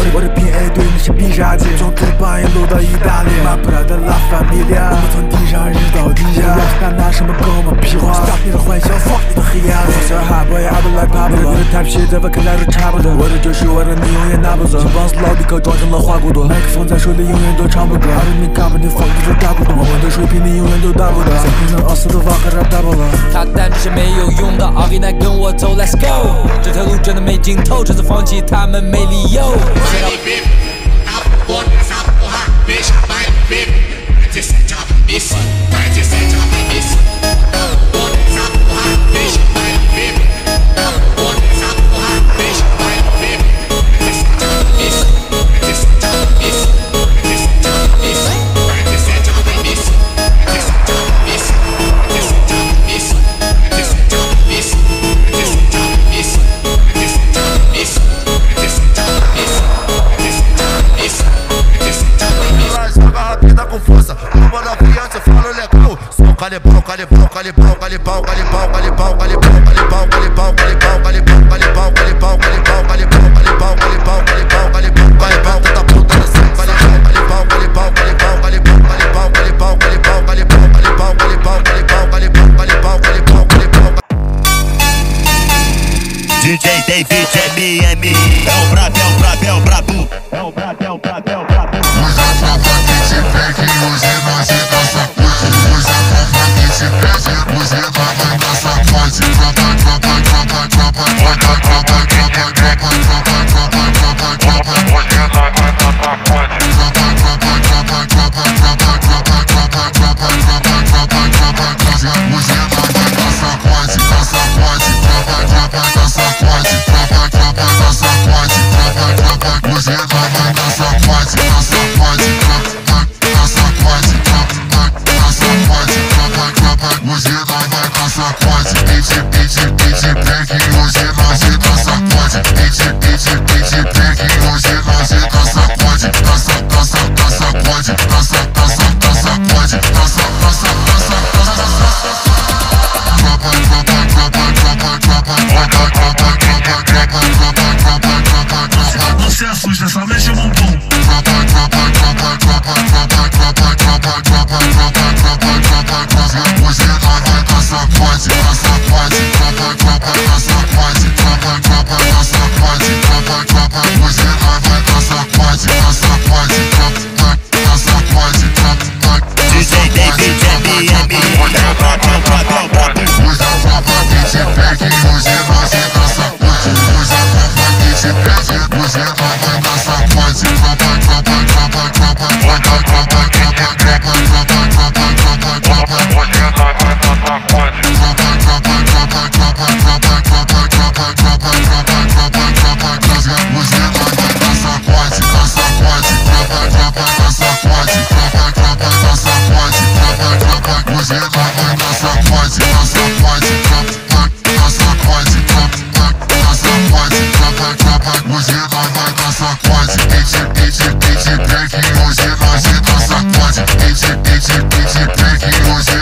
我的 PA 对那些必杀技，从土巴一路到意大利，马普拉的拉法米利亚，我们从地上日到地下，拿什么跟我们屁话 ？Stop 你的幻想 ，fuck 你的黑暗。我小哈 boy I don't like Pablo， 你的 type shit 在我看来都差不多。我的就是我的，你永远拿不走。这帮死老迪克装成了花骨朵，麦克风在手里永远都唱不够。I don't need cover， 你放你就打不动。我的水平你永远都达不到。在平常奥斯的瓦克拉打不了。 他单这些没有用的 R&B 跟我走 ，Let's go。这条路真的没尽头，这次放弃他们没理由。 Calibrão, calibrão, calibrão, calibrão, calibrão, calibrão, calibrão, calibrão, calibrão, calibrão, calibrão, calibrão, calibrão, calibrão, calibrão, calibrão, calibrão, calibrão, calibrão, calibrão, tá puta assim, calibrão, calibrão, calibrão, calibrão, calibrão, calibrão, calibrão, calibrão, calibrão, calibrão, calibrão, calibrão, calibrão, calibrão, calibrão. DJ David MM, é o brabo, é o brabo, é o brabo, é o brabo, é o brabo, é o brabo. Usa a tropa que te pega e use nós e dança. Usa a tropa que te pega, use nós e dança. Pode tropa, tropa, tropa, tropa, tropa, tropa, tropa, tropa, tropa, tropa, tropa, tropa, use nós vai dançar. Pode tropa, tropa, tropa, tropa, tropa, tropa, tropa, tropa, tropa, tropa, tropa, use nós vai dançar. Pode dança, pode tropa, tropa, dança. Pode tropa, tropa, dança. Pode tropa, tropa, use nós vai dançar. Pode dança, pode tropa, dança. Pode tropa, dança. Pode tropa, tropa, use nós vai dançar. Pode beat, beat, beat, break, use nós e dança. Pode beat, beat, beat, break, use nós e dança. Pode dança, dança, dança. Pode dança, dança, dança. Pode dança, dança, dança, dança. Tropa, tropa, tropa, tropa, tropa, tropa, tropa, tropa, tropa, tropa, tropa, tropa. Você é suja, só mexe o bumbum. Tropa, tropa, tropa, tropa, tropa, tropa, tropa, tropa, tropa, tropa, tropa, tropa. Use nós vai dançar. Pode dança, pode tropa, tropa, dança. Pode tropa, tropa, dança. Pode tropa, tropa. Use nós vai dançar. Pode dança, pode tropa, dança. Pode tropa, DJ David MM, é o brabo, é o brabo, é o brabo. usa a tropa que te pega e use nós e dança. Usa a tropa que te pega, use nós vai dançar. Pode tropa, tropa, tropa, tropa, tropa, tropa, tropa, tropa, tropa, tropa, tropa, tropa, use nós vai dançar. Pode tropa, tropa, tropa, tropa, tropa, tropa, tropa, tropa, tropa, tropa, tropa, use nós vai dançar. Pode dança, pode tropa, tropa, dança. Pode tropa, tropa, dança. Pode tropa, tropa, use nós vai dançar. Pode dança, pode tropa, dança. Pode tropa, dança. Pode tropa, tropa, use nós vai dançar. Pode beat, beat, beat, break, use nós e dança. Pode beat, beat, beat, break, use